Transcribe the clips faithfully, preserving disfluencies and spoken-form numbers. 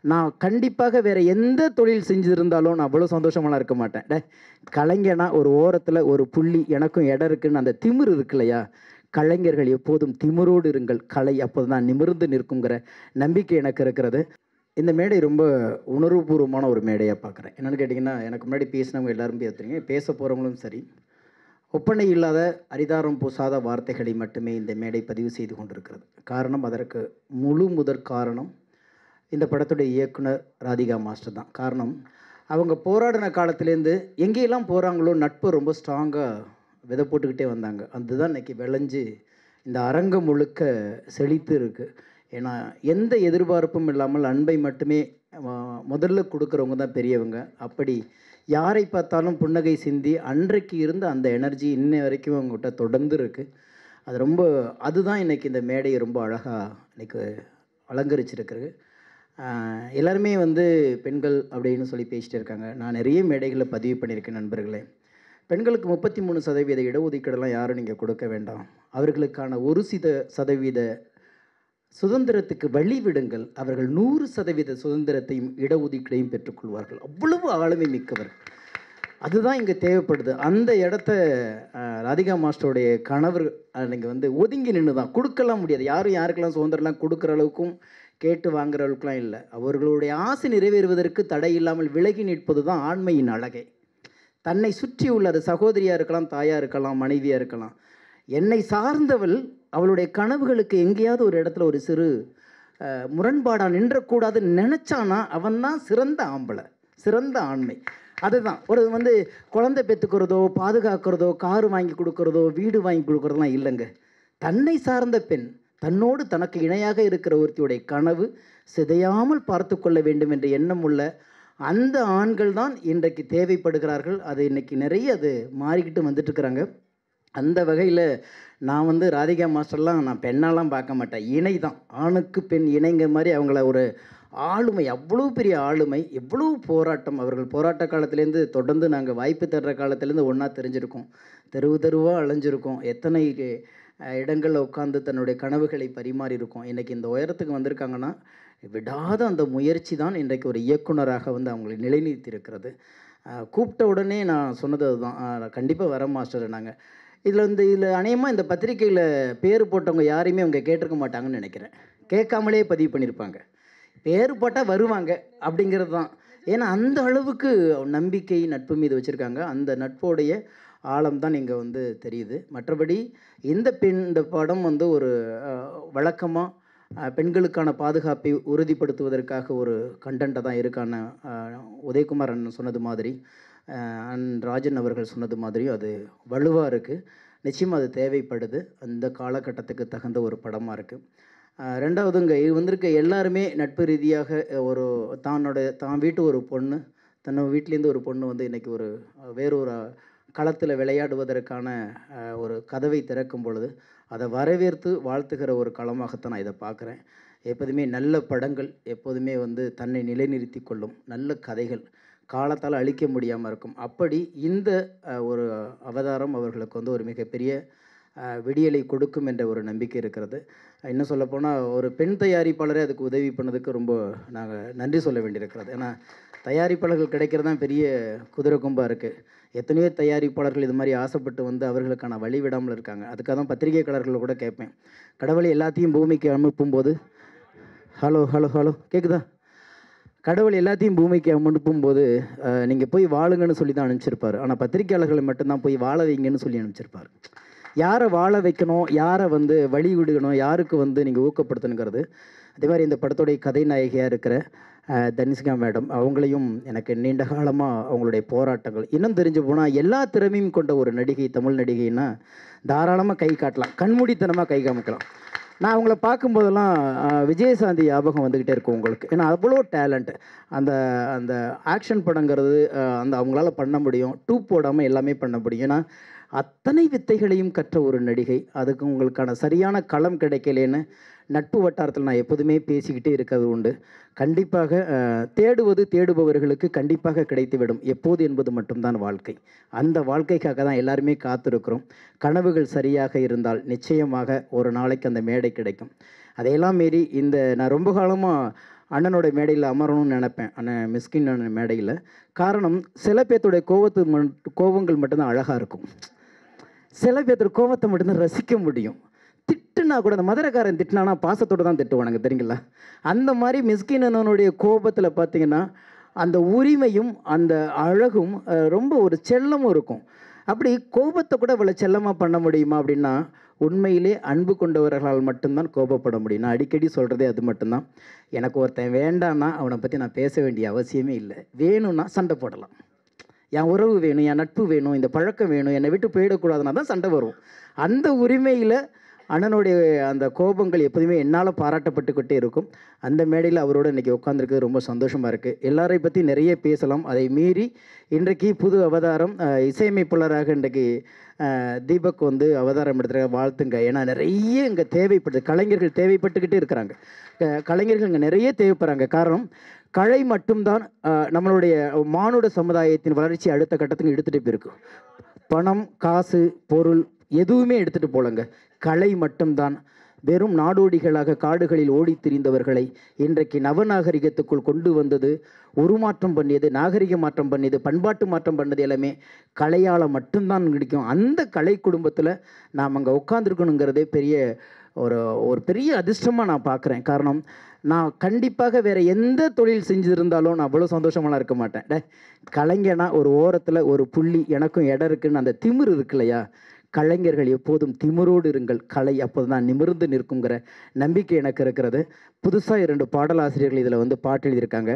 நான் கண்டிப்பாக வேறு எந்த தொழில் செஞ்சுருந்தாலும் நான் அவ்வளோ சந்தோஷமாலாம் இருக்க மாட்டேன். டே கலைஞனா ஒரு ஓரத்தில் ஒரு புள்ளி எனக்கும் இடம் இருக்குன்னு அந்த திமிரு இருக்கு இல்லையா, கலைஞர்கள் எப்போதும் திமிரோடு இருங்கள், கலை அப்போது தான் நிமிர்ந்து நிற்குங்கிற நம்பிக்கை எனக்கு இருக்கிறது. இந்த மேடை ரொம்ப உணர்வுபூர்வமான ஒரு மேடையாக பார்க்குறேன். என்னென்னு கேட்டிங்கன்னா, எனக்கு முன்னாடி பேசினவங்க எல்லாரும் பேசுகிறீங்க, பேச போகிறவங்களும் சரி, ஒப்பனை இல்லாத அரிதாரம் பூசாத வார்த்தைகளை மட்டுமே இந்த மேடை பதிவு செய்து கொண்டிருக்கிறது. காரணம், அதற்கு முழு முதற் காரணம் இந்த படத்துடைய இயக்குனர் ராதிகா மாஸ்டர் தான். காரணம், அவங்க போராடின காலத்துலேருந்து எங்கேயெல்லாம் போகிறாங்களோ நட்பு ரொம்ப ஸ்ட்ராங்காக விதை போட்டுக்கிட்டே வந்தாங்க. அதுதான் இன்றைக்கி விளைஞ்சு இந்த அரங்கம் முழுக்க செழித்து இருக்குது. ஏன்னா எந்த எதிர்பார்ப்பும் இல்லாமல் அன்பை மட்டுமே முதல்ல கொடுக்குறவங்க தான் பெரியவங்க. அப்படி யாரை பார்த்தாலும் புன்னகை சிந்தி அன்றைக்கு இருந்த அந்த எனர்ஜி இன்ன வரைக்கும் அவங்ககிட்ட தொடர்ந்து இருக்குது. அது ரொம்ப அதுதான் இன்றைக்கி இந்த மேடையை ரொம்ப அழகாக இன்றைக்கி அலங்கரிச்சிருக்கிறது. எல்லாருமே வந்து பெண்கள் அப்படின்னு சொல்லி பேசிகிட்டு இருக்காங்க. நான் நிறைய மேடைகளில் பதிவு பண்ணியிருக்கேன் நண்பர்களே. பெண்களுக்கு முப்பத்தி மூணு சதவீத இடஒதுக்கீடெல்லாம் யாரும் நீங்கள் கொடுக்க வேண்டாம், அவர்களுக்கான ஒரு சித சதவீத சுதந்திரத்துக்கு வழி விடுங்கள், அவர்கள் நூறு சதவீத சுதந்திரத்தையும் இடஒதுக்கீடையும் பெற்றுக்கொள்வார்கள். அவ்வளவு ஆளுமை மிக்கவர். அதுதான் இங்கே தேவைப்படுது. அந்த இடத்த ராதிகா மாஸ்டருடைய கணவர் நீங்கள் வந்து ஒதுங்கி நின்று தான் கொடுக்கலாம் முடியாது. யாரும் யாருக்கெல்லாம் சுதந்திரம்லாம் கொடுக்குற அளவுக்கும் கேட்டு வாங்குற அளவுக்குலாம் இல்லை. அவர்களுடைய ஆசை நிறைவேறுவதற்கு தடை இல்லாமல் விலகி நிற்பது தான் ஆண்மையின் அழகை. தன்னை சுற்றி உள்ள அது சகோதரியாக இருக்கலாம், தாயாக இருக்கலாம், மனைவியாக இருக்கலாம், என்னை சார்ந்தவள் அவளுடைய கனவுகளுக்கு எங்கேயாவது ஒரு இடத்துல ஒரு சிறு முரண்பாடாக நின்றக்கூடாதுன்னு நினச்சானா அவன் தான் சிறந்த ஆம்பளை, சிறந்த ஆண்மை. அதுதான் ஒரு வந்து குழந்தை பெற்றுக்கிறதோ பாதுகாக்கிறதோ காரு வாங்கி கொடுக்குறதோ வீடு வாங்கி கொடுக்குறதெல்லாம் இல்லைங்க. தன்னை சார்ந்த பெண், தன்னோடு தனக்கு இணையாக இருக்கிற ஒருத்தியுடைய கனவு சிதையாமல் பார்த்து கொள்ள வேண்டும் என்ற எண்ணம் உள்ள அந்த ஆண்கள் தான் இன்றைக்கு தேவைப்படுகிறார்கள். அது இன்றைக்கி நிறைய அது மாறிக்கிட்டு வந்துட்டுருக்குறாங்க. அந்த வகையில் நான் வந்து ராதிகா மாஸ்டர்லாம் நான் பெண்ணாலாம் பார்க்க மாட்டேன், இணை தான், ஆணுக்கு பெண் இணைங்க மாதிரி அவங்கள ஒரு ஆளுமை, அவ்வளோ பெரிய ஆளுமை, எவ்வளோ போராட்டம். அவர்கள் போராட்ட காலத்துலேருந்து தொடர்ந்து நாங்கள் வாய்ப்பு தர்ற காலத்துலேருந்து ஒன்றா தெரிஞ்சிருக்கோம், தெருவு தெருவாக அலைஞ்சிருக்கோம், எத்தனை இடங்களில் உட்காந்து தன்னுடைய கனவுகளை பரிமாறி இருக்கோம். இன்றைக்கி இந்த உயரத்துக்கு வந்திருக்காங்கன்னா விடாத அந்த முயற்சி தான் இன்றைக்கு ஒரு இயக்குனராக வந்து அவங்களை நிலைநிறுத்தி இருக்கிறது. கூப்பிட்ட உடனே நான் சொன்னது அதுதான், கண்டிப்பாக வர மாஸ்டர். நாங்கள் இதில் வந்து இதில் அநேகமாக இந்த பத்திரிக்கையில் பேர் போட்டவங்க யாரையுமே அவங்க கேட்டிருக்க மாட்டாங்கன்னு நினைக்கிறேன். கேட்காமலே பதிவு பண்ணியிருப்பாங்க. பேர் போட்டால் வருவாங்க அப்படிங்கிறது தான். ஏன்னா அந்த அளவுக்கு நம்பிக்கை நட்பு மீது வச்சுருக்காங்க. அந்த நட்போடைய ஆழம் தான் இங்கே வந்து தெரியுது. மற்றபடி இந்த பெண் இந்த படம் வந்து ஒரு வழக்கமாக பெண்களுக்கான பாதுகாப்பை உறுதிப்படுத்துவதற்காக ஒரு கண்டென்ட்டை தான் இருக்கான உதயகுமார் அண்ணன் சொன்னது மாதிரி, அன் ராஜன் அவர்கள் சொன்னது மாதிரியும் அது வலுவாக இருக்குது. நிச்சயமாக அது தேவைப்படுது. அந்த காலகட்டத்துக்கு தகுந்த ஒரு படமாக இருக்குது. ரெண்டாவதுங்க, இது வந்திருக்க எல்லாருமே நட்பு ரீதியாக ஒரு தானோட தான் வீட்டு ஒரு பொண்ணு, தன்னோட வீட்டிலேருந்து ஒரு பொண்ணு வந்து இன்றைக்கி ஒரு வேறொரு களத்தில் விளையாடுவதற்கான ஒரு கதவை திறக்கும் பொழுது அதை வரவேற்று வாழ்த்துகிற ஒரு களமாகத்தான் நான் இதை பார்க்குறேன். எப்போதுமே நல்ல படங்கள் எப்போதுமே வந்து தன்னை நிலைநிறுத்தி கொள்ளும், நல்ல கதைகள் காலத்தால் அழிக்க முடியாமல் இருக்கும். அப்படி இந்த ஒரு அவதாரம் அவர்களுக்கு வந்து ஒரு மிகப்பெரிய விடியலை கொடுக்கும் என்ற ஒரு நம்பிக்கை இருக்கிறது. இன்னும் சொல்லப்போனால் ஒரு பெண் தயாரிப்பாளரே அதுக்கு உதவி பண்ணதுக்கு ரொம்ப நாங்கள் நன்றி சொல்ல வேண்டியிருக்கிறது. ஏன்னா தயாரிப்பாளர்கள் கிடைக்கிறது தான் பெரிய குதிரை கொம்பாக இருக்குது. எத்தனையோ தயாரிப்பாளர்கள் இது மாதிரி ஆசைப்பட்டு வந்து அவர்களுக்கான வழி விடாமல் இருக்காங்க. அதுக்காக தான் பத்திரிகையாளர்களை கூட கேட்பேன், கடவுளை எல்லாத்தையும் பூமிக்கு அனுப்பும்போது, ஹலோ ஹலோ ஹலோ கேட்குதா, கடவுள் எல்லாத்தையும் பூமிக்கு அனுப்பும்போது நீங்கள் போய் வாழுங்கன்னு சொல்லி தான் அனுப்பிச்சிருப்பார். ஆனால் பத்திரிகையாளர்களை மட்டும்தான் போய் வாழ வைங்கன்னு சொல்லி அனுப்பிச்சிருப்பார். யாரை வாழ வைக்கணும், யாரை வந்து வழி விடுகணும், யாருக்கு வந்து நீங்கள் ஊக்கப்படுத்தணுங்கிறது. அதே மாதிரி இந்த படத்துடைய கதை நாயகியாக இருக்கிற தனிஷ்கா மேடம், அவங்களையும் எனக்கு நீண்ட காலமாக அவங்களுடைய போராட்டங்கள் இன்னும் தெரிஞ்சு போனால், எல்லா திறமையும் கொண்ட ஒரு நடிகை, தமிழ் நடிகைன்னா தாராளமாக கை காட்டலாம், கண்மூடித்தனமாக கை காமிக்கலாம். நான் அவங்கள பார்க்கும்போதெல்லாம் விஜயசாந்தி ஞாபகம் வந்துக்கிட்டே இருக்கும் உங்களுக்கு. ஏன்னா அவ்வளோ டேலண்ட். அந்த அந்த ஆக்ஷன் படங்கிறது அந்த அவங்களால பண்ண முடியும், டூ போடாமல் எல்லாமே பண்ண முடியும். ஏன்னா அத்தனை வித்தைகளையும் கற்ற ஒரு நடிகை. அதுக்கு உங்களுக்கான சரியான களம் கிடைக்கலேன்னு நட்பு வட்டாரத்தில் நான் எப்போதுமே பேசிக்கிட்டே இருக்கிறது உண்டு. கண்டிப்பாக தேடுவது தேடுபவர்களுக்கு கண்டிப்பாக கிடைத்துவிடும். எப்போது என்பது மட்டும்தான் வாழ்க்கை. அந்த வாழ்க்கைக்காக தான் எல்லாருமே காத்திருக்கிறோம். கனவுகள் சரியாக இருந்தால் நிச்சயமாக ஒரு நாளைக்கு அந்த மேடை கிடைக்கும். அதையெல்லாம் மீறி இந்த நான் ரொம்ப காலமாக அண்ணனோட மேடையில் அமரணும்னு நினைப்பேன், அண்ணன் மிஸ்கின் அண்ணன் மேடையில். காரணம், சில பேர்த்துடைய கோவத்து ம கோபங்கள் மட்டும்தான் அழகாக இருக்கும். சில பேர்த்தோட கோபத்தை மட்டும்தான் ரசிக்க முடியும். திட்டுனா கூட, அந்த மதுரைக்காரன் திட்டினானா பாசத்தோடு தான் திட்டுவானுங்க, தெரியுங்களா? அந்த மாதிரி மிஸ்கின் அண்ணனுடைய கோபத்தில் பார்த்தீங்கன்னா அந்த உரிமையும் அந்த அழகும் ரொம்ப ஒரு செல்லமும் இருக்கும். அப்படி கோபத்தை கூட இவ்வளோ செல்லமாக பண்ண முடியுமா அப்படின்னா, உண்மையிலே அன்பு கொண்டவர்களால் மட்டும்தான் கோபப்பட முடியும். நான் அடிக்கடி சொல்கிறதே அது மட்டும்தான். எனக்கு ஒருத்தன் வேண்டான்னா அவனை பற்றி நான் பேச வேண்டிய அவசியமே இல்லை. வேணும்னா சண்டை போடலாம். என் உறவு வேணும், என் நட்பு வேணும், இந்த பழக்கம் வேணும், என்னை விட்டு போயிடக்கூடாதுன்னா தான் சண்டை வரும். அந்த உரிமையில் அண்ணனுடைய அந்த கோபங்கள் எப்போதுமே என்னால் பாராட்டப்பட்டுக்கிட்டே இருக்கும். அந்த மேடையில் அவரோட இன்றைக்கி உட்காந்துருக்கிறது ரொம்ப சந்தோஷமாக இருக்குது. எல்லாரை பற்றி நிறைய பேசலாம். அதை மீறி இன்றைக்கு புது அவதாரம் இசையமைப்பாளராக இன்றைக்கு தீபக் வந்து அவதாரம் எடுத்துருக்க, வாழ்த்துங்க. ஏன்னா நிறைய இங்கே தேவைப்படுது, கலைஞர்கள் தேவைப்பட்டுக்கிட்டே இருக்கிறாங்க. கலைஞர்கள் இங்கே நிறைய தேவைப்படுறாங்க. காரணம், கலை மட்டும்தான் நம்மளுடைய மானுட சமுதாயத்தின் வளர்ச்சி அடுத்த கட்டத்துக்கு எடுத்துகிட்டு போயிருக்கு. பணம், காசு, பொருள் எதுவுமே எடுத்துகிட்டு போலங்க. கலை மட்டும்தான் வெறும் நாடோடிகளாக காடுகளில் ஓடி திரிந்தவர்களை இன்றைக்கு நவநாகரிகத்துக்குள் கொண்டு வந்தது, உருமாற்றம் பண்ணியது, நாகரிக மாற்றம் பண்ணியது, பண்பாட்டு மாற்றம் பண்ணது எல்லாமே கலையால் மட்டும்தான் கிடைக்கும். அந்த கலை குடும்பத்தில் நாம் அங்கே உட்காந்துருக்கணுங்கிறதே பெரிய ஒரு ஒரு பெரிய அதிர்ஷ்டமாக நான் பார்க்குறேன். காரணம், நான் கண்டிப்பாக வேறு எந்த தொழில் செஞ்சுருந்தாலும் நான் அவ்வளோ சந்தோஷமெல்லாம் இருக்க மாட்டேன். டே கலைஞனா ஒரு ஓரத்தில் ஒரு புள்ளி எனக்கும் இடம் இருக்குன்னு அந்த திமிர் இருக்கு இல்லையா? கலைஞர்கள் எப்போதும் திமிரோடு இருங்கள், கலை அப்போது தான் நிமிர்ந்து நிற்குங்கிற நம்பிக்கை எனக்கு இருக்கிறது. புதுசாக இரண்டு பாடலாசிரியர்கள் இதில் வந்து பாட்டு எழுதியிருக்காங்க.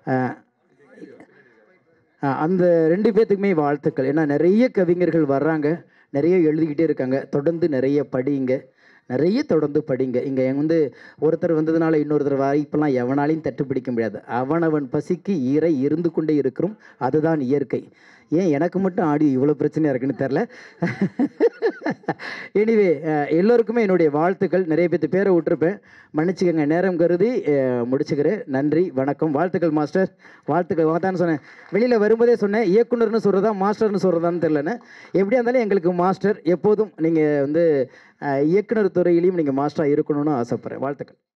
அந்த ரெண்டு பேர்த்துக்குமே வாழ்த்துக்கள். ஏன்னா நிறைய கவிஞர்கள் வர்றாங்க, நிறைய எழுதிக்கிட்டே இருக்காங்க. தொடர்ந்து நிறைய படிங்க, நிறைய தொடர்ந்து படிங்க. இங்கே வந்து ஒருத்தர் வந்ததுனால இன்னொருத்தர் வாய்ப்பெல்லாம் எவனாலையும் தட்டு பிடிக்க முடியாது. அவனவன் பசிக்கு ஈரை இருந்து கொண்டே இருக்கிறோம், அதுதான் இயற்கை. ஏன் எனக்கு மட்டும் ஆடியோ இவ்வளோ பிரச்சனையாக இருக்குன்னு தெரில. எனிவே எல்லோருக்குமே என்னுடைய வாழ்த்துக்கள். நிறைய பேர்த்து பேரை விட்டுருப்பேன், மன்னிச்சுக்கங்க. நேரம் கருதி முடிச்சுக்கிறேன். நன்றி, வணக்கம். வாழ்த்துக்கள் மாஸ்டர், வாழ்த்துக்கள். வாதான்னு சொன்னேன், வெளியில் வரும்போதே சொன்னேன், இயக்குனர்னு சொல்கிறதா மாஸ்டர்னு சொல்கிறதான்னு தெரிலன்னு. எப்படியா இருந்தாலும் எங்களுக்கு மாஸ்டர் எப்போதும். நீங்கள் வந்து இயக்குனர் துறையிலையும் நீங்கள் மாஸ்டராக இருக்கணும்னு ஆசைப்பட்றேன். வாழ்த்துக்கள்.